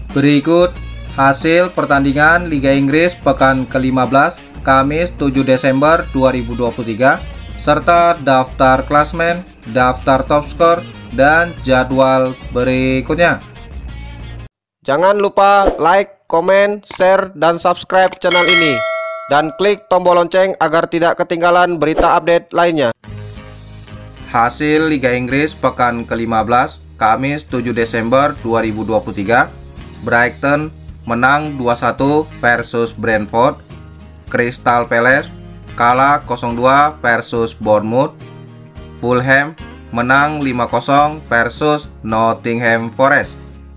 Berikut hasil pertandingan Liga Inggris pekan ke-15 Kamis 7 Desember 2023 serta daftar klasmen, daftar top skor, dan jadwal berikutnya. Jangan lupa like, komen, share, dan subscribe channel ini dan klik tombol lonceng agar tidak ketinggalan berita update lainnya. Hasil Liga Inggris pekan ke-15 Kamis 7 Desember 2023. Brighton menang 2-1 versus Brentford. Crystal Palace kalah 0-2 versus Bournemouth. Fulham menang 5-0 versus Nottingham Forest.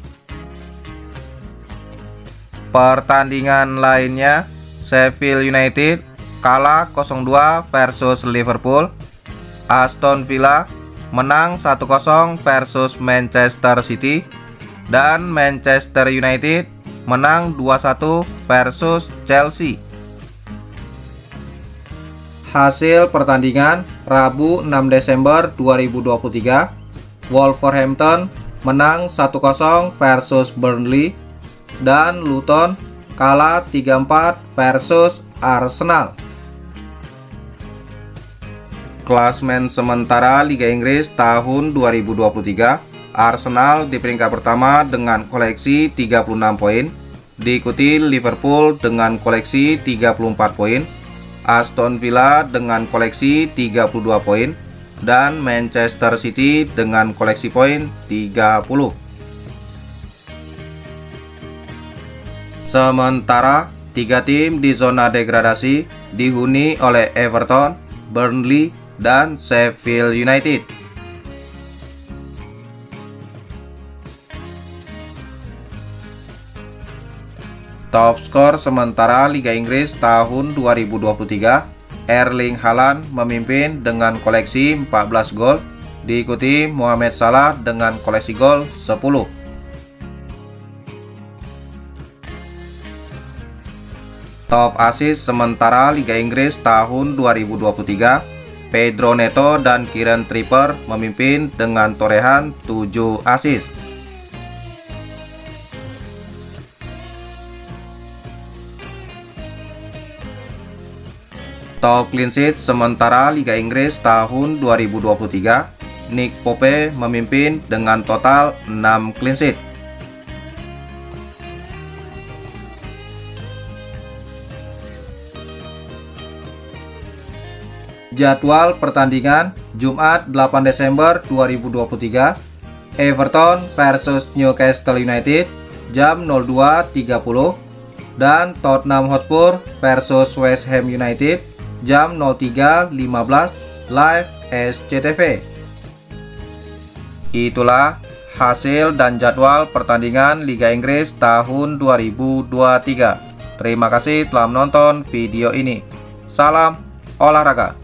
Pertandingan lainnya, Sheffield United kalah 0-2 versus Liverpool. Aston Villa menang 1-0 versus Manchester City. Dan Manchester United menang 2-1 versus Chelsea. Hasil pertandingan Rabu 6 Desember 2023. Wolverhampton menang 1-0 versus Burnley. Dan Luton kalah 3-4 versus Arsenal. Klasmen sementara Liga Inggris tahun 2023. Arsenal di peringkat pertama dengan koleksi 36 poin, diikuti Liverpool dengan koleksi 34 poin, Aston Villa dengan koleksi 32 poin, dan Manchester City dengan koleksi poin 30. Sementara 3 tim di zona degradasi dihuni oleh Everton, Burnley, dan Sheffield United. Top skor sementara Liga Inggris tahun 2023, Erling Haaland memimpin dengan koleksi 14 gol, diikuti Mohamed Salah dengan koleksi gol 10. Top assist sementara Liga Inggris tahun 2023, Pedro Neto dan Kieran Trippier memimpin dengan torehan 7 assist. Top clean sheet sementara Liga Inggris tahun 2023, Nick Pope memimpin dengan total 6 clean sheet. Jadwal pertandingan Jumat 8 Desember 2023, Everton versus Newcastle United jam 02.30 dan Tottenham Hotspur versus West Ham United jam 03.15 live SCTV. Itulah hasil dan jadwal pertandingan Liga Inggris tahun 2023. Terima kasih telah menonton video ini. Salam olahraga.